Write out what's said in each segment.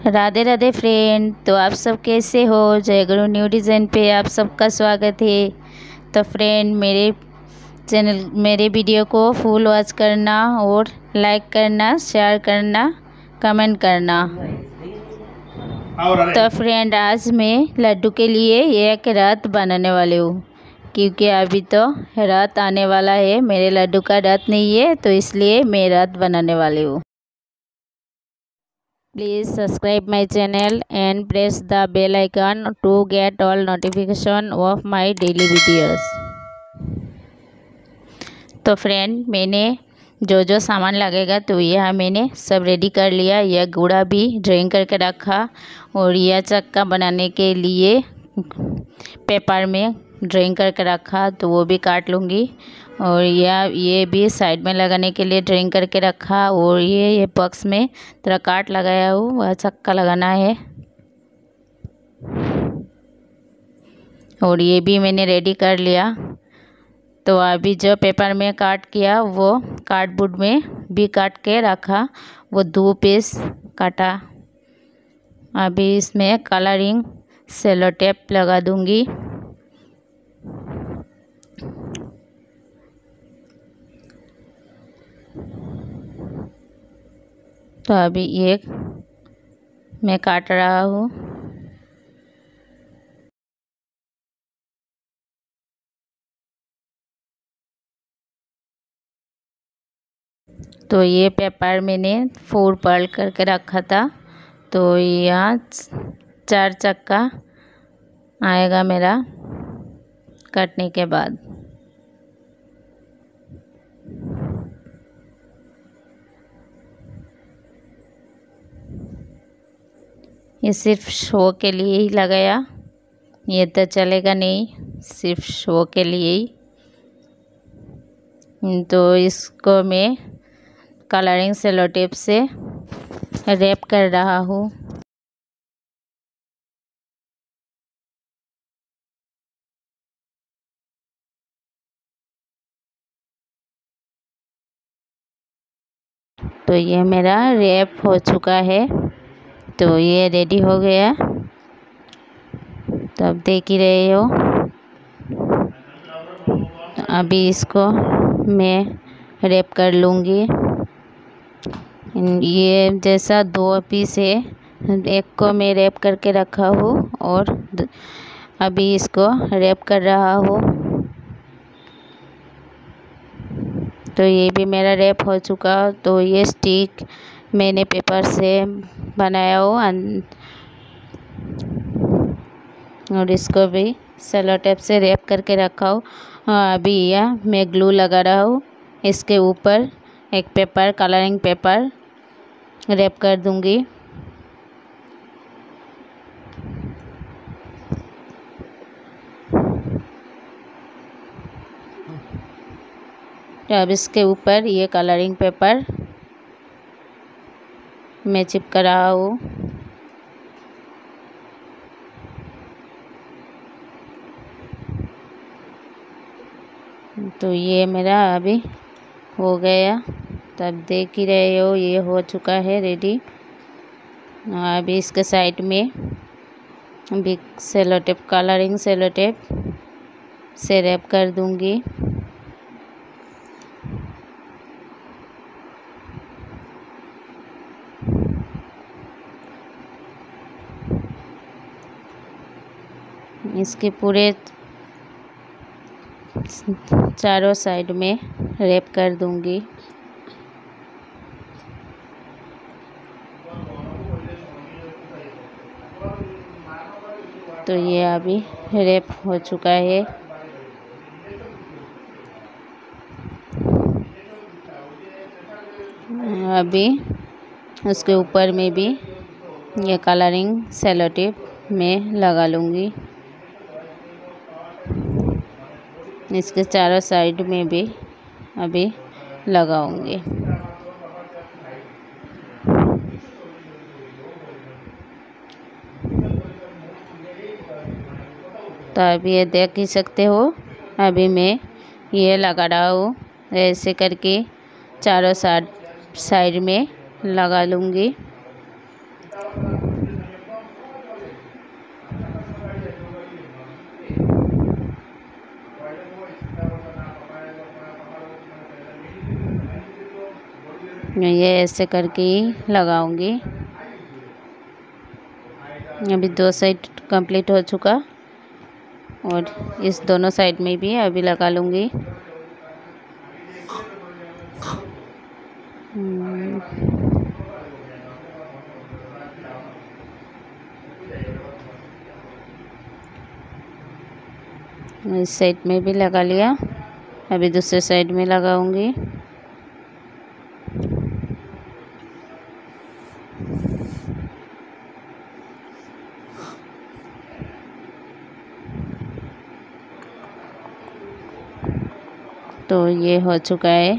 Radhe Radhe friend. तो आप सब कैसे हो? जय गुरु न्यू डिज़ाइन पे आप सबका स्वागत है। तो फ्रेंड मेरे वीडियो को फुल वॉच करना और लाइक करना, शेयर करना, कमेंट करना। तो फ्रेंड आज मैं लड्डू के लिए एक रथ बनाने वाली हूँ, क्योंकि अभी तो रथ आने वाला है। मेरे लड्डू का रथ नहीं है, तो इसलिए मैं रथ बनाने वाली हूँ। Please subscribe my channel and press the bell icon to get all notification of my daily videos। तो फ्रेंड मैंने जो सामान लगेगा तो यह मैंने सब रेडी कर लिया। यह गुड़ा भी ड्राइंग करके रखा और यह चक्का बनाने के लिए पेपर में ड्राइंग करके रखा, तो वो भी काट लूँगी। और ये भी साइड में लगाने के लिए ड्राइंग करके रखा। और ये बॉक्स में थोड़ा काट लगाया हूँ, वह चक्का लगाना है। और ये भी मैंने रेडी कर लिया। तो अभी जो पेपर में काट किया वो कार्डबोर्ड में भी काट के रखा, वो 2 पीस काटा। अभी इसमें कलरिंग सेलो टेप लगा दूंगी। तो अभी एक मैं काट रहा हूँ। तो ये पेपर मैंने 4 पल करके रखा था। तो यहाँ 4 चक्का आएगा मेरा काटने के बाद। ये सिर्फ शो के लिए ही लगाया, ये तो चलेगा नहीं, सिर्फ शो के लिए ही। तो इसको मैं कलरिंग सेलो टेप से रैप कर रहा हूँ। तो ये मेरा रैप हो चुका है, तो ये रेडी हो गया। तो अब देख ही रहे हो। अभी इसको मैं रैप कर लूँगी। ये जैसा 2 पीस है, एक को मैं रैप करके रखा हूँ और अभी इसको रैप कर रहा हूँ। तो ये भी मेरा रैप हो चुका। तो ये स्टिक मैंने पेपर से बनाया हो और इसको भी सेलो टेप से रैप करके रखा हूँ। अभी यह मैं ग्लू लगा रहा हूँ। इसके ऊपर एक पेपर, कलरिंग पेपर रैप कर दूंगी। तो अब इसके ऊपर ये कलरिंग पेपर मैं चिपका रहा हूँ। तो ये मेरा अभी हो गया। तब देख ही रहे हो, ये हो चुका है रेडी। अभी इसके साइड में भी sellotape, colouring sellotape से रैप कर दूंगी। इसके पूरे चारों साइड में रैप कर दूंगी। तो ये अभी रैप हो चुका है। अभी उसके ऊपर में भी ये कलरिंग सेलो टेप में लगा लूँगी। इसके चारों साइड में भी अभी लगाऊंगी। तो अभी ये देख ही सकते हो, अभी मैं ये लगा रहा हूँ। ऐसे करके चारों साइड में लगा लूँगी। मैं ये ऐसे करके ही लगाऊंगी। अभी 2 साइड कंप्लीट हो चुका और इस दोनों साइड में भी अभी लगा लूँगी। इस साइड में भी लगा लिया, अभी दूसरे साइड में लगाऊंगी। तो ये हो चुका है।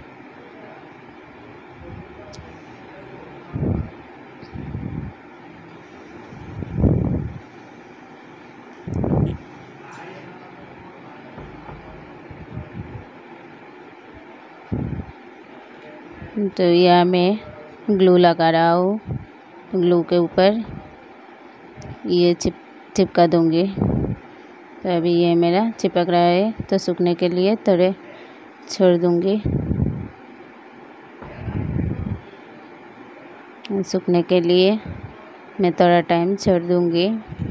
तो यह मैं ग्लू लगा रहा हूँ, ग्लू के ऊपर ये चिपका दूँगी। तो अभी ये मेरा चिपक रहा है, तो सूखने के लिए थोड़े छोड़ दूँगी। सूखने के लिए मैं थोड़ा टाइम छोड़ दूँगी।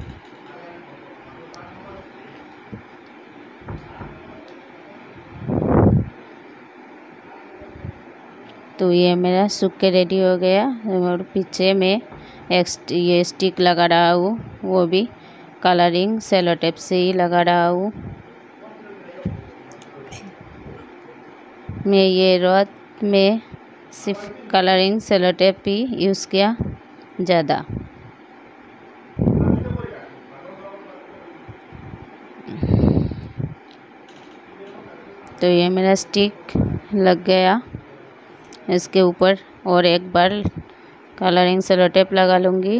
तो ये मेरा सूख के रेडी हो गया। और पीछे में ये स्टिक लगा रहा हूँ, वो भी कलरिंग सेलो टेप से ही लगा रहा हूँ। मैं ये रात में सिर्फ कलरिंग सेलो टेप ही यूज़ किया ज़्यादा। तो ये मेरा स्टिक लग गया। इसके ऊपर और एक बार कलरिंग सेलो टेप लगा लूँगी,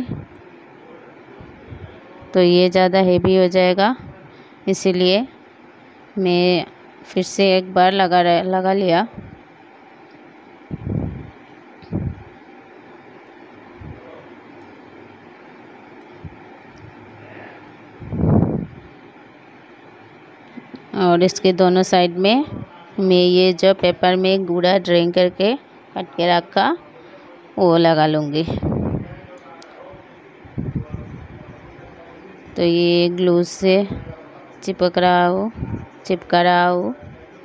तो ये ज़्यादा हेवी हो जाएगा, इसीलिए मैं फिर से एक बार लगा लिया। और इसके दोनों साइड में मैं ये जो पेपर में गूढ़ा ड्राइंग करके कट के रखा वो लगा लूँगी। तो ये ग्लू से चिपका रहा हूँ।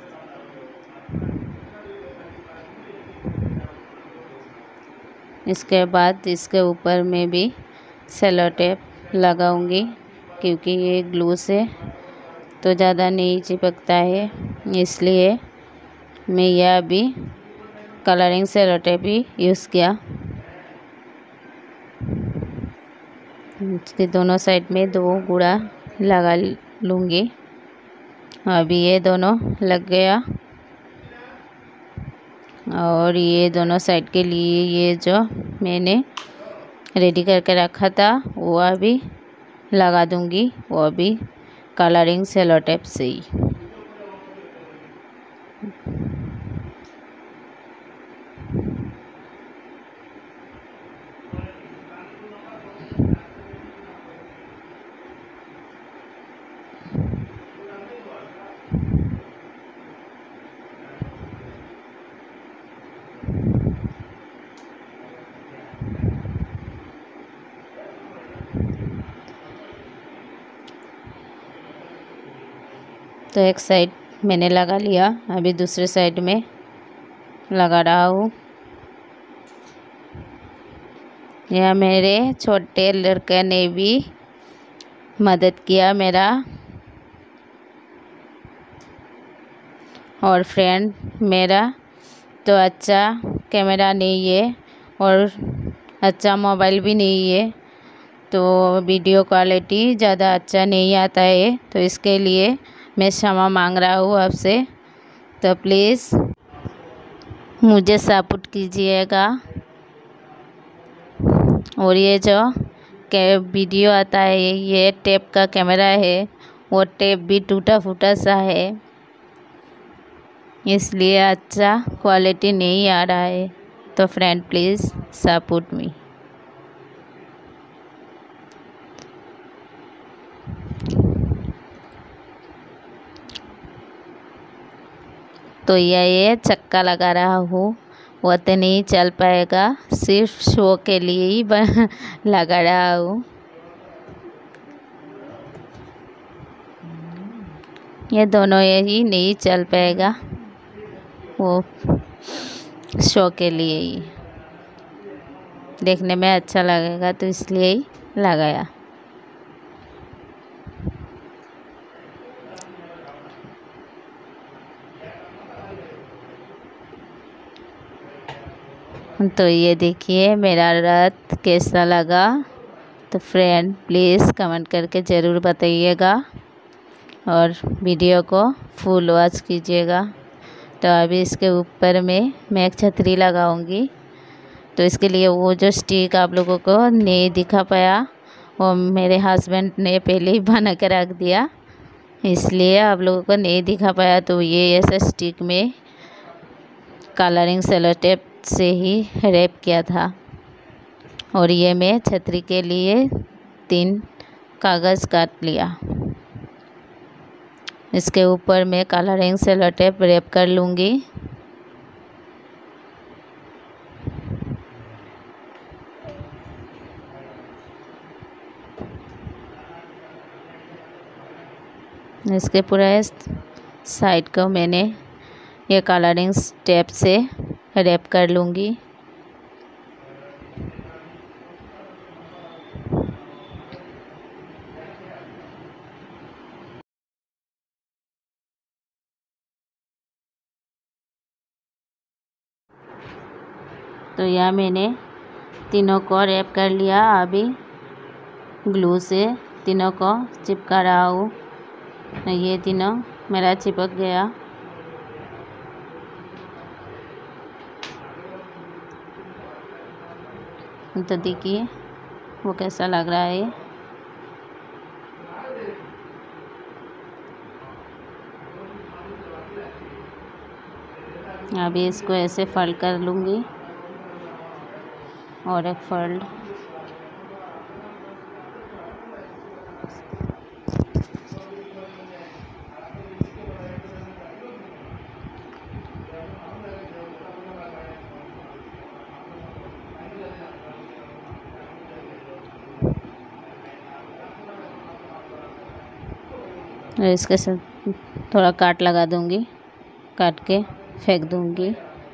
इसके बाद इसके ऊपर में भी सेलो टेप लगाऊंगी, क्योंकि ये ग्लू से तो ज़्यादा नहीं चिपकता है, इसलिए मैं यह अभी कलरिंग सेलो टेप ही यूज़ किया। इसके दोनों साइड में 2 गूढ़ा लगा लूँगी। अभी ये दोनों लग गया। और ये दोनों साइड के लिए ये जो मैंने रेडी करके रखा था वो अभी लगा दूँगी, वो अभी कलरिंग सेलो टेप से ही। तो एक साइड मैंने लगा लिया, अभी दूसरे साइड में लगा रहा हूँ। यह मेरे छोटे लड़के ने भी मदद किया मेरा। और फ्रेंड मेरा तो अच्छा कैमरा नहीं है और अच्छा मोबाइल भी नहीं है, तो वीडियो क्वालिटी ज़्यादा अच्छा नहीं आता है, तो इसके लिए मैं क्षमा मांग रहा हूँ आपसे। तो प्लीज़ मुझे सपोर्ट कीजिएगा। और ये जो वीडियो आता है ये टेप का कैमरा है, वो टेप भी टूटा फूटा सा है, इसलिए अच्छा क्वालिटी नहीं आ रहा है। तो फ्रेंड प्लीज़ सपोर्ट मी। तो ये चक्का लगा रहा हूँ वो तो नहीं चल पाएगा, सिर्फ शो के लिए ही लगा रहा हूँ। ये दोनों यही नहीं चल पाएगा, वो शो के लिए ही, देखने में अच्छा लगेगा तो इसलिए ही लगाया। तो ये देखिए मेरा रथ कैसा लगा। तो फ्रेंड प्लीज़ कमेंट करके ज़रूर बताइएगा और वीडियो को फुल वॉच कीजिएगा। तो अभी इसके ऊपर में मैं एक छतरी लगाऊंगी। तो इसके लिए वो जो स्टिक आप लोगों को नहीं दिखा पाया, वो मेरे हस्बैंड ने पहले ही बना के रख दिया, इसलिए आप लोगों को नहीं दिखा पाया। तो ये ऐसा स्टिक में कलरिंग सेलो टेप से ही रैप किया था। और ये मैं छतरी के लिए 3 कागज़ काट लिया। इसके ऊपर मैं कलरिंग सेलो टेप रैप कर लूँगी। इसके पूरा साइड को मैंने ये कलरिंग टेप से रैप कर लूँगी। तो यह मैंने तीनों को रैप कर लिया। अभी ग्लू से तीनों को चिपका रहा हूँ। ये तीनों मेरा चिपक गया। तो देखिए वो कैसा लग रहा है। अभी इसको ऐसे फोल्ड कर लूँगी और एक फोल्ड। और इसके साथ थोड़ा काट लगा दूँगी, काट के फेंक दूँगी।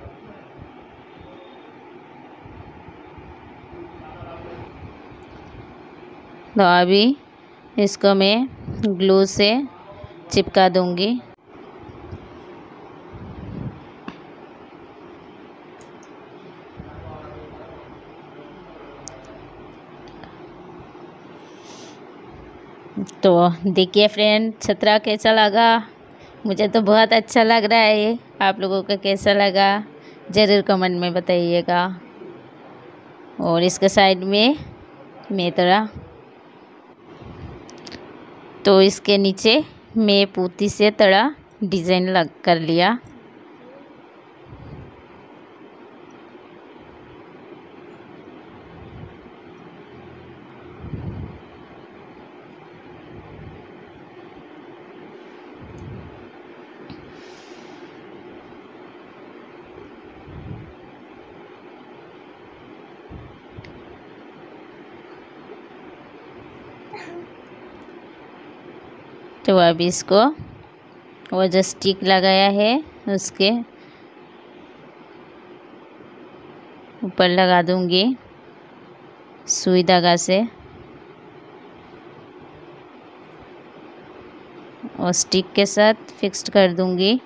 तो अभी इसको मैं ग्लू से चिपका दूँगी। तो देखिए फ्रेंड छतरा कैसा लगा। मुझे तो बहुत अच्छा लग रहा है। आप लोगों को कैसा लगा ज़रूर कमेंट में बताइएगा। और इसके साइड में मैं तो इसके नीचे मैं पूती से थोड़ा डिज़ाइन लग कर लिया। तो अब इसको वो जो स्टिक लगाया है उसके ऊपर लगा दूंगी सुई धागा से और स्टिक के साथ फिक्स्ड कर दूंगी।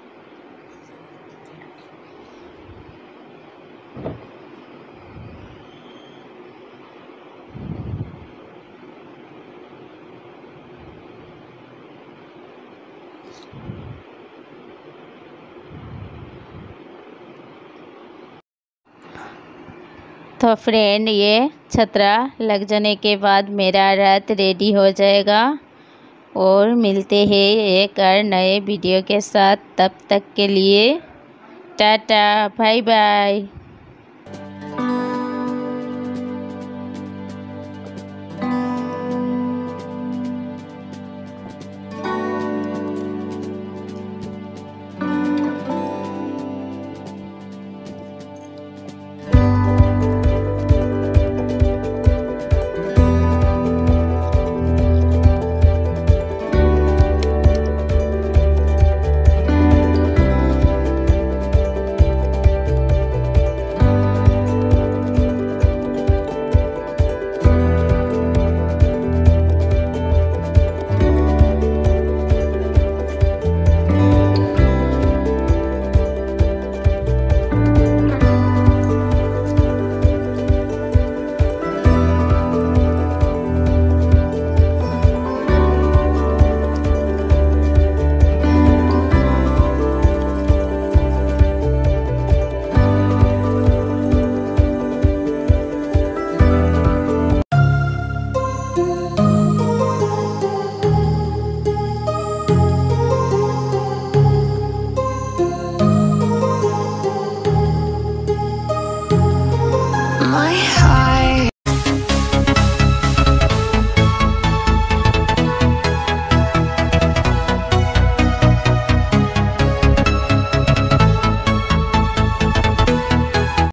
तो फ्रेंड ये छतरा लग जाने के बाद मेरा रथ रेडी हो जाएगा। और मिलते हैं एक और नए वीडियो के साथ। तब तक के लिए tata bye bye. my heart.